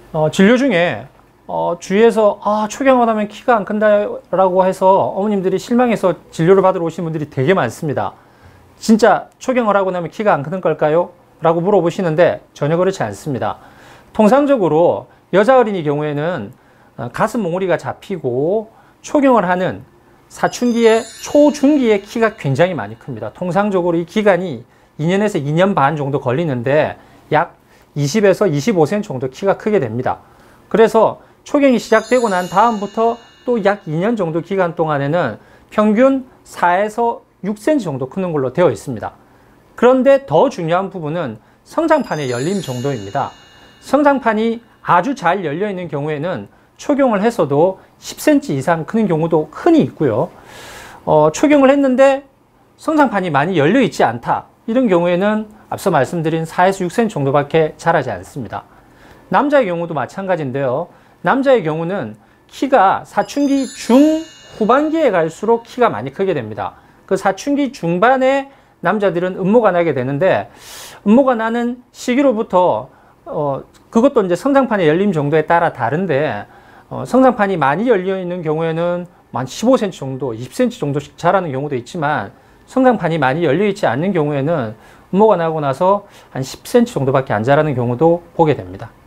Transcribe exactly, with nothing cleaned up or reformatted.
어, 진료 중에 어, 주위에서 아, 초경을 하면 키가 안 큰다라고 해서 어머님들이 실망해서 진료를 받으러 오신 분들이 되게 많습니다. 진짜 초경을 하고 나면 키가 안 크는 걸까요? 라고 물어보시는데 전혀 그렇지 않습니다. 통상적으로 여자 어린이 경우에는 가슴 몽우리가 잡히고 초경을 하는 사춘기에 초중기에 키가 굉장히 많이 큽니다. 통상적으로 이 기간이 이 년에서 이 년 반 정도 걸리는데 약 이십에서 이십오 센티미터 정도 키가 크게 됩니다. 그래서 초경이 시작되고 난 다음부터 또 약 이 년 정도 기간 동안에는 평균 사에서 육 센티미터 정도 크는 걸로 되어 있습니다. 그런데 더 중요한 부분은 성장판의 열림 정도입니다. 성장판이 아주 잘 열려 있는 경우에는 초경을 해서도 십 센티미터 이상 크는 경우도 흔히 있고요. 어, 초경을 했는데 성장판이 많이 열려 있지 않다. 이런 경우에는 앞서 말씀드린 사에서 육 센티미터 정도밖에 자라지 않습니다. 남자의 경우도 마찬가지인데요. 남자의 경우는 키가 사춘기 중후반기에 갈수록 키가 많이 크게 됩니다. 그 사춘기 중반에 남자들은 음모가 나게 되는데, 음모가 나는 시기로부터 어, 그것도 이제 성장판의 열림 정도에 따라 다른데, 어, 성장판이 많이 열려 있는 경우에는 한 십오 센티미터 정도, 이십 센티미터 정도씩 자라는 경우도 있지만, 성장판이 많이 열려 있지 않는 경우에는 음모가 나고 나서 한 십 센티미터 정도밖에 안 자라는 경우도 보게 됩니다.